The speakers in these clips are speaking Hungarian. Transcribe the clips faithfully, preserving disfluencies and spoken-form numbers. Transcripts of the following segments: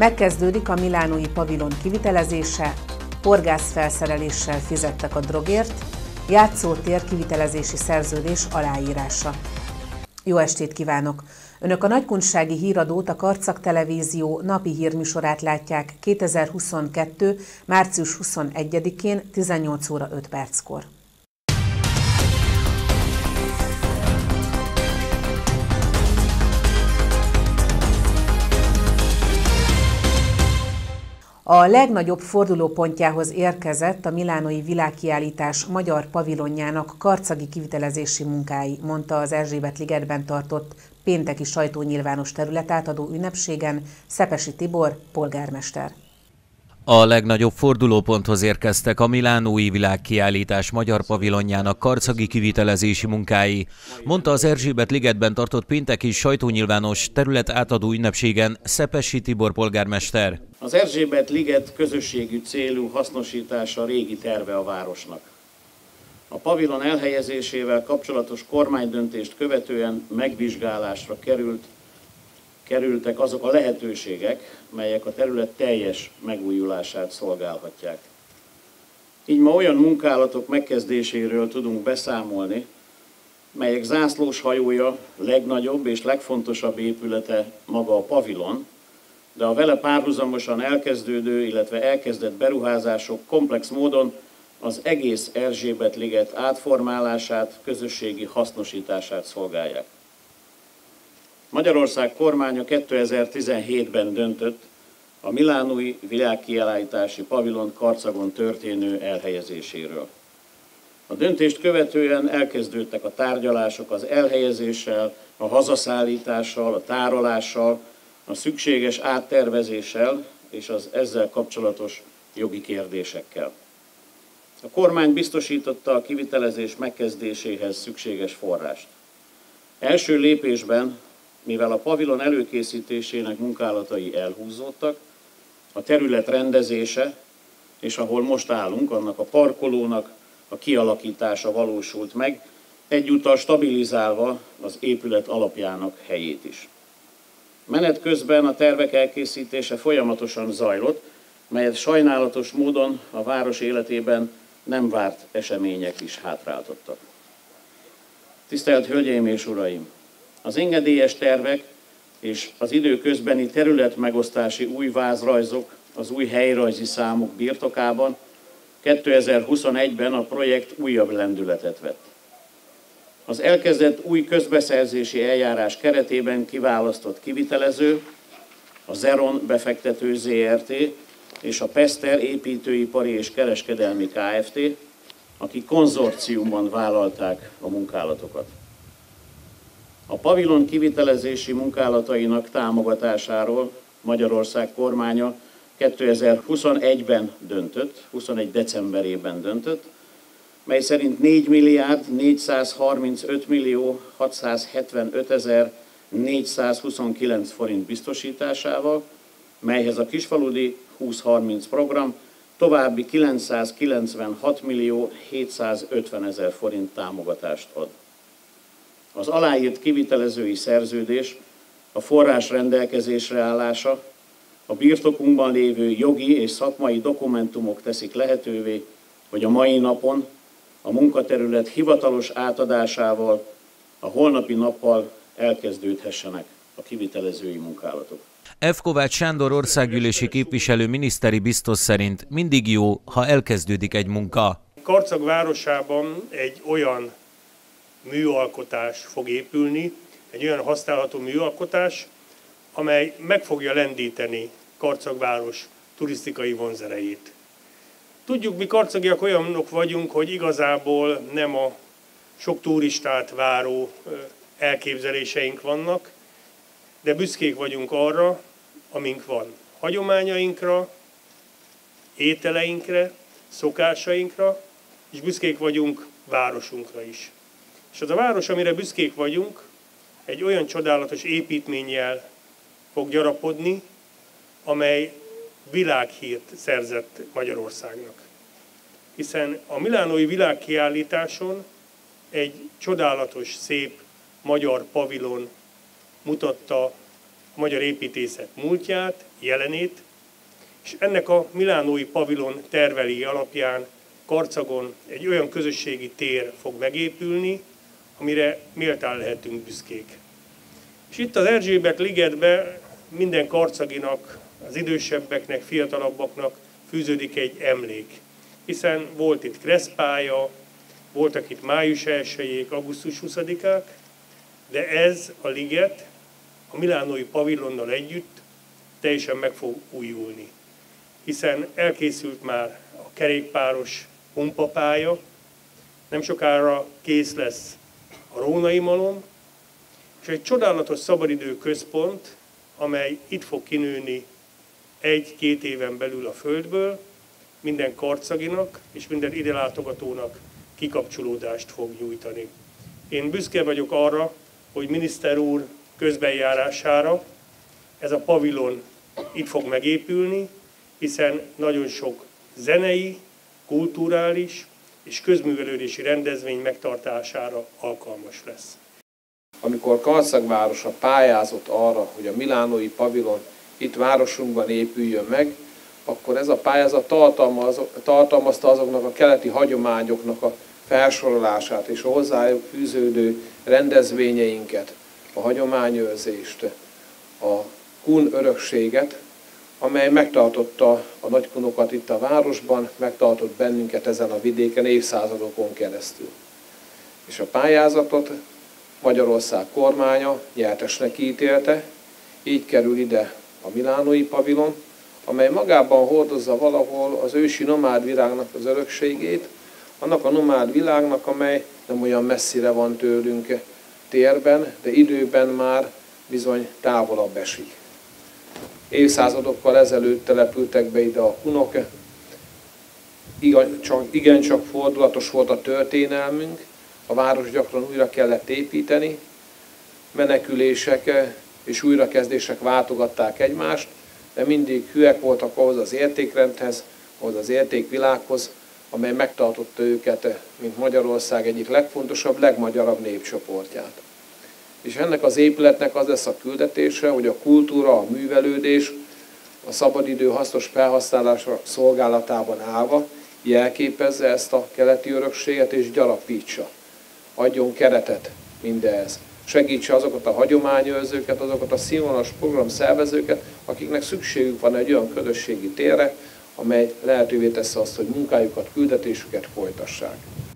Megkezdődik a milánói pavilon kivitelezése, horgászfelszereléssel fizettek a drogért, játszótér kivitelezési szerződés aláírása. Jó estét kívánok! Önök a nagykunsági híradót, a Karcag Televízió napi hírműsorát látják kétezer-huszonkettő. március huszonegyedikén tizennyolc óra öt perckor. A legnagyobb fordulópontjához érkezett a milánói világkiállítás magyar pavilonjának karcagi kivitelezési munkái, mondta az Erzsébet-ligetben tartott pénteki sajtónyilvános területátadó ünnepségen Szepesi Tibor polgármester. A legnagyobb fordulóponthoz érkeztek a milánói világkiállítás magyar pavilonjának karcagi kivitelezési munkái, mondta az Erzsébet-ligetben tartott pénteki sajtónyilvános területátadó ünnepségen Szepesi Tibor polgármester. Az Erzsébet-liget közösségű célú hasznosítása régi terve a városnak. A pavilon elhelyezésével kapcsolatos kormánydöntést követően megvizsgálásra került, kerültek azok a lehetőségek, melyek a terület teljes megújulását szolgálhatják. Így ma olyan munkálatok megkezdéséről tudunk beszámolni, melyek zászlós hajója, legnagyobb és legfontosabb épülete maga a pavilon, de a vele párhuzamosan elkezdődő, illetve elkezdett beruházások komplex módon az egész Erzsébet-liget átformálását, közösségi hasznosítását szolgálják. Magyarország kormánya kétezer-tizenhétben döntött a milánói világkiállítási pavilon Karcagon történő elhelyezéséről. A döntést követően elkezdődtek a tárgyalások az elhelyezéssel, a hazaszállítással, a tárolással, a szükséges áttervezéssel és az ezzel kapcsolatos jogi kérdésekkel. A kormány biztosította a kivitelezés megkezdéséhez szükséges forrást. Első lépésben, mivel a pavilon előkészítésének munkálatai elhúzódtak, a terület rendezése, és ahol most állunk, annak a parkolónak a kialakítása valósult meg, egyúttal stabilizálva az épület alapjának helyét is. Menet közben a tervek elkészítése folyamatosan zajlott, melyet sajnálatos módon a város életében nem várt események is hátráltattak. Tisztelt Hölgyeim és Uraim! Az engedélyes tervek és az időközbeni területmegosztási új vázrajzok az új helyrajzi számok birtokában kétezer-huszonegyben a projekt újabb lendületet vett. Az elkezdett új közbeszerzési eljárás keretében kiválasztott kivitelező, a Zeron befektető zé er té és a Peszter építőipari és kereskedelmi Kft., akik konzorciumban vállalták a munkálatokat. A pavilon kivitelezési munkálatainak támogatásáról Magyarország kormánya kétezer-huszonegyben döntött, huszonegy decemberében döntött, mely szerint négy milliárd négyszázharmincöt millió hatszázhetvenötezer négyszázhuszonkilenc forint biztosításával, melyhez a kisfaludi húsz harminc program további kilencszázkilencvenhat millió hétszázötvenezer forint támogatást ad. Az aláírt kivitelezői szerződés, a forrás rendelkezésre állása, a birtokunkban lévő jogi és szakmai dokumentumok teszik lehetővé, hogy a mai napon a munkaterület hivatalos átadásával a holnapi nappal elkezdődhessenek a kivitelezői munkálatok. F. Kovács Sándor országgyűlési képviselő miniszteri biztos szerint mindig jó, ha elkezdődik egy munka. Karcag városában egy olyan műalkotás fog épülni, egy olyan használható műalkotás, amely meg fogja lendíteni Karcag város turisztikai vonzerejét. Tudjuk, mi karcagiak olyanok vagyunk, hogy igazából nem a sok turistát váró elképzeléseink vannak, de büszkék vagyunk arra, amink van. Hagyományainkra, ételeinkre, szokásainkra, és büszkék vagyunk városunkra is. És az a város, amire büszkék vagyunk, egy olyan csodálatos építménnyel fog gyarapodni, amely világhírt szerzett Magyarországnak. Hiszen a milánói világkiállításon egy csodálatos, szép magyar pavilon mutatta a magyar építészet múltját, jelenét, és ennek a milánói pavilon tervei alapján Karcagon egy olyan közösségi tér fog megépülni, amire méltán lehetünk büszkék. És itt az Erzsébet ligetben minden karcaginak, az idősebbeknek, fiatalabbaknak fűződik egy emlék. Hiszen volt itt kreszpálya, voltak itt május elsejék, augusztus huszadikák, de ez a liget a milánói pavilonnal együtt teljesen meg fog újulni. Hiszen elkészült már a kerékpáros pumpapálya, nem sokára kész lesz a rónai malom, és egy csodálatos szabadidő központ, amely itt fog kinőni egy-két éven belül a földből, minden karcaginak és minden ide látogatónak kikapcsolódást fog nyújtani. Én büszke vagyok arra, hogy miniszter úr közbenjárására ez a pavilon itt fog megépülni, hiszen nagyon sok zenei, kulturális és közművelődési rendezvény megtartására alkalmas lesz. Amikor Karcag városa pályázott arra, hogy a milánói pavilon itt városunkban épüljön meg, akkor ez a pályázat tartalmaz, tartalmazta azoknak a keleti hagyományoknak a felsorolását és a hozzájuk fűződő rendezvényeinket, a hagyományőrzést, a kun örökséget, amely megtartotta a nagykunokat itt a városban, megtartott bennünket ezen a vidéken évszázadokon keresztül. És a pályázatot Magyarország kormánya nyertesnek ítélte, így kerül ide a milánói pavilon, amely magában hordozza valahol az ősi nomád világnak az örökségét, annak a nomád világnak, amely nem olyan messzire van tőlünk térben, de időben már bizony távolabb esik. Évszázadokkal ezelőtt települtek be ide a kunok, igencsak fordulatos volt a történelmünk, a város gyakran újra kellett építeni, menekülések és újrakezdések váltogatták egymást, de mindig hűek voltak ahhoz az értékrendhez, ahhoz az értékvilághoz, amely megtartotta őket, mint Magyarország egyik legfontosabb, legmagyarabb népcsoportját. És ennek az épületnek az lesz a küldetése, hogy a kultúra, a művelődés, a szabadidő hasznos felhasználása szolgálatában állva jelképezze ezt a keleti örökséget és gyarapítsa. Adjon keretet mindehhez. Segítse azokat a hagyományőrzőket, azokat a színvonalas programszervezőket, akiknek szükségük van egy olyan közösségi térre, amely lehetővé teszi azt, hogy munkájukat, küldetésüket folytassák.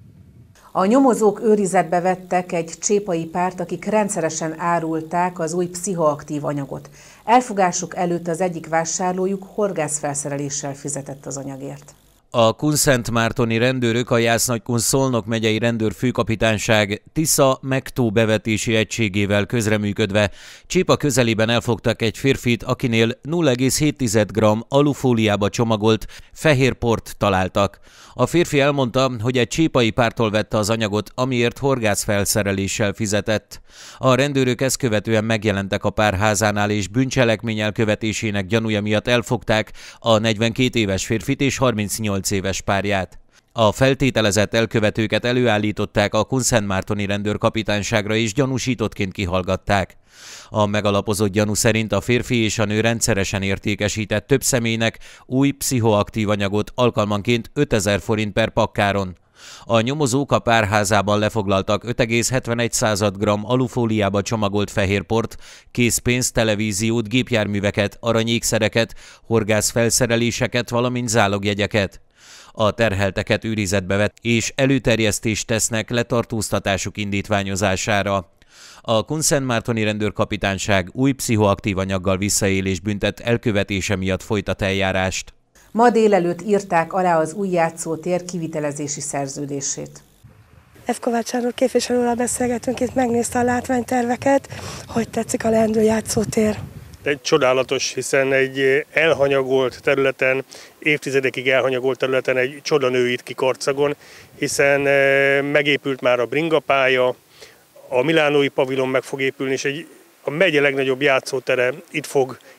A nyomozók őrizetbe vettek egy csépai párt, akik rendszeresen árulták az új pszichoaktív anyagot. Elfogásuk előtt az egyik vásárlójuk horgászfelszereléssel fizetett az anyagért. A kunszentmártoni rendőrök a Jász-Nagykun Szolnok megyei rendőrfőkapitányság Tisza Megtó bevetési egységével közreműködve Csépa közelében elfogtak egy férfit, akinél nulla egész hét gramm alufóliába csomagolt fehér port találtak. A férfi elmondta, hogy egy csépai pártól vette az anyagot, amiért horgászfelszereléssel fizetett. A rendőrök ezt követően megjelentek a pár házánál, és bűncselekmény elkövetésének gyanúja miatt elfogták a negyvenkét éves férfit és harmincnyolc éves párját. A feltételezett elkövetőket előállították a kunszentmártoni rendőrkapitányságra és gyanúsítottként kihallgatták. A megalapozott gyanú szerint a férfi és a nő rendszeresen értékesített több személynek új pszichoaktív anyagot alkalmanként ötezer forint per pakkáron. A nyomozók a párházában lefoglaltak öt egész hetvenegy gramm alufóliába csomagolt fehérport, készpénzt, televíziót, gépjárműveket, aranyékszereket, horgászfelszereléseket, valamint zálogjegyeket. A terhelteket őrizetbe vett és előterjesztést tesznek letartóztatásuk indítványozására. A kunszentmártoni rendőrkapitányság új pszichoaktív anyaggal visszaélés büntet elkövetése miatt folytat eljárást. Ma délelőtt írták alá az új játszótér kivitelezési szerződését. F. Kovács Sándor képviselővel beszélgetünk, itt megnézte a látványterveket, hogy tetszik a leendő játszótér. Egy csodálatos, hiszen egy elhanyagolt területen, évtizedekig elhanyagolt területen egy csoda nő itt ki Karcagon, hiszen megépült már a bringapálya, a milánói pavilon meg fog épülni, és egy, a megye legnagyobb játszótere itt fog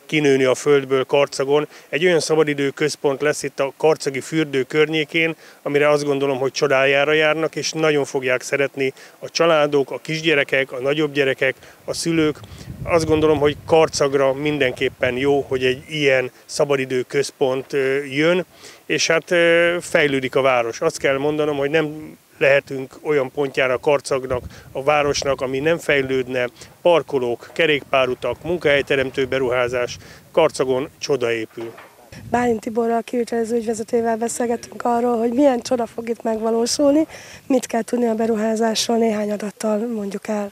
kinőni a földből Karcagon. Egy olyan szabadidő központ lesz itt a karcagi fürdő környékén, amire azt gondolom, hogy csodájára járnak, és nagyon fogják szeretni a családok, a kisgyerekek, a nagyobb gyerekek, a szülők. Azt gondolom, hogy Karcagra mindenképpen jó, hogy egy ilyen szabadidő központ jön, és hát fejlődik a város. Azt kell mondanom, hogy nem lehetünk olyan pontjára Karcagnak, a városnak, ami nem fejlődne, parkolók, kerékpárutak, munkahelyteremtő beruházás, Karcagon csoda épül. Bálint Tiborral, a kivitelező ügyvezetővel beszélgettünk arról, hogy milyen csoda fog itt megvalósulni, mit kell tudni a beruházásról, néhány adattal mondjuk el.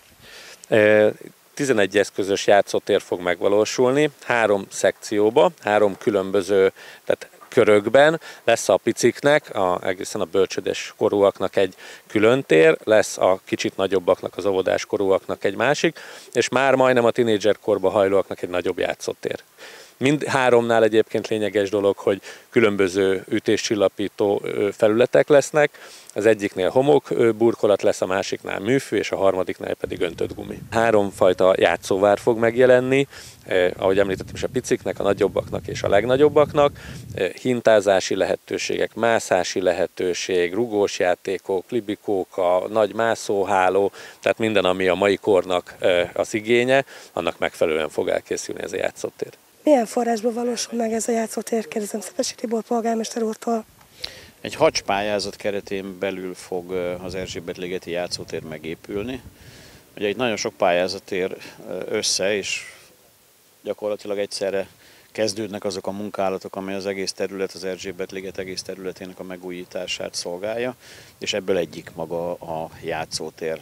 tizenegy eszközös játszótér fog megvalósulni, három szekcióba, három különböző, tehát körökben, lesz a piciknek, a, egészen a bölcsödés korúaknak egy külön tér, lesz a kicsit nagyobbaknak, az óvodás korúaknak egy másik, és már majdnem a tinédzser korba hajlóaknak egy nagyobb játszótér. Mind háromnál egyébként lényeges dolog, hogy különböző ütéscsillapító felületek lesznek. Az egyiknél homok burkolat lesz, a másiknál műfű, és a harmadiknál pedig öntött gumi. Háromfajta játszóvár fog megjelenni, eh, ahogy említettem is a piciknek, a nagyobbaknak és a legnagyobbaknak. Eh, hintázási lehetőségek, mászási lehetőség, rugós játékok, libikók, a nagy mászóháló, tehát minden, ami a mai kornak eh, az igénye, annak megfelelően fog elkészülni ez a játszótér. Milyen forrásból valósul meg ez a játszótér? Kérdezem Szepesi Tibor polgármester úrtól. Egy hatch-pályázat keretén belül fog az Erzsébet-ligeti játszótér megépülni. Ugye itt nagyon sok pályázat ér össze, és gyakorlatilag egyszerre kezdődnek azok a munkálatok, amely az egész terület, az Erzsébet-liget egész területének a megújítását szolgálja, és ebből egyik maga a játszótér.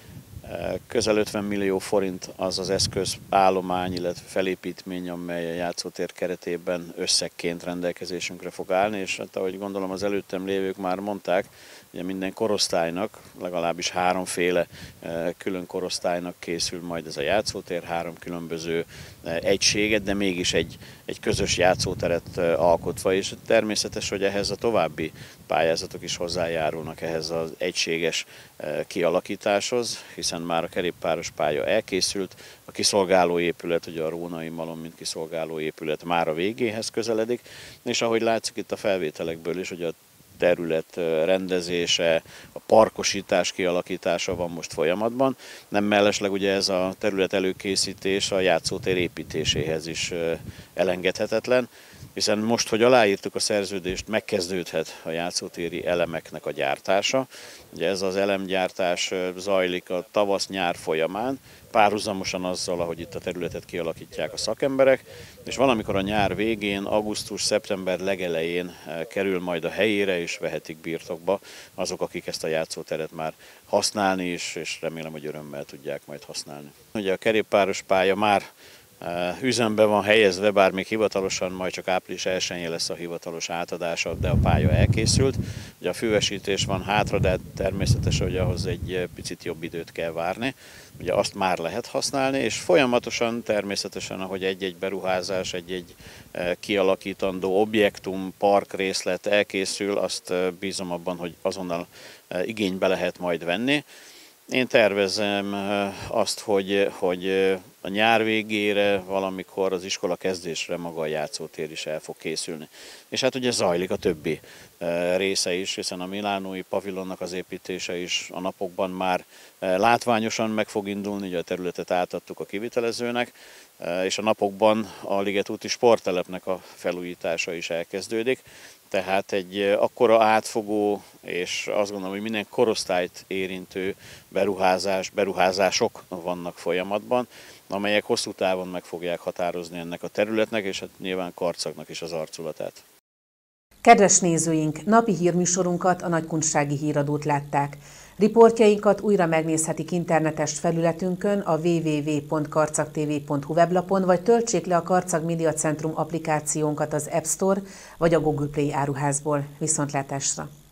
Közel ötven millió forint az az eszközállomány, illetve felépítmény, amely a játszótér keretében összegként rendelkezésünkre fog állni, és hát ahogy gondolom az előttem lévők már mondták, ugye minden korosztálynak, legalábbis háromféle külön korosztálynak készül majd ez a játszótér, három különböző egységet, de mégis egy, egy közös játszóteret alkotva, és természetes, hogy ehhez a további pályázatok is hozzájárulnak ehhez az egységes kialakításhoz, hiszen már a kerékpáros pálya elkészült, a kiszolgáló épület, ugye a Rónai Malom, mint kiszolgáló épület már a végéhez közeledik, és ahogy látszik itt a felvételekből is, hogy a terület rendezése, a parkosítás kialakítása van most folyamatban. Nem mellesleg ugye ez a terület előkészítés a játszótér építéséhez is elengedhetetlen, hiszen most, hogy aláírtuk a szerződést, megkezdődhet a játszótéri elemeknek a gyártása. Ugye ez az elemgyártás zajlik a tavasz-nyár folyamán, párhuzamosan azzal, ahogy itt a területet kialakítják a szakemberek, és valamikor a nyár végén, augusztus-szeptember legelején kerül majd a helyére, és vehetik birtokba azok, akik ezt a játszóteret már használni is, és remélem, hogy örömmel tudják majd használni. Ugye a kerékpáros pálya már üzembe van helyezve, bár még hivatalosan majd csak április elsején lesz a hivatalos átadása, de a pálya elkészült. Ugye a füvesítés van hátra, de természetesen, hogy ahhoz egy picit jobb időt kell várni. Ugye azt már lehet használni, és folyamatosan természetesen, ahogy egy-egy beruházás, egy-egy kialakítandó objektum, parkrészlet elkészül, azt bízom abban, hogy azonnal igénybe lehet majd venni. Én tervezem azt, hogy, hogy a nyár végére, valamikor az iskola kezdésre maga a játszótér is el fog készülni. És hát ugye zajlik a többi része is, hiszen a milánói pavilonnak az építése is a napokban már látványosan meg fog indulni, ugye a területet átadtuk a kivitelezőnek, és a napokban a Liget úti sporttelepnek a felújítása is elkezdődik. Tehát egy akkora átfogó, és azt gondolom, hogy minden korosztályt érintő beruházás, beruházások vannak folyamatban, amelyek hosszú távon meg fogják határozni ennek a területnek, és hát nyilván Karcagnak is az arculatát. Kedves nézőink, napi hírműsorunkat, a Nagykunsági Híradót látták. Riportjainkat újra megnézhetik internetes felületünkön, a double-u double-u double-u pont karcagtv pont hu weblapon, vagy töltsék le a Karcag Média Centrum applikációnkat az App Store vagy a Google Play áruházból. Viszontlátásra!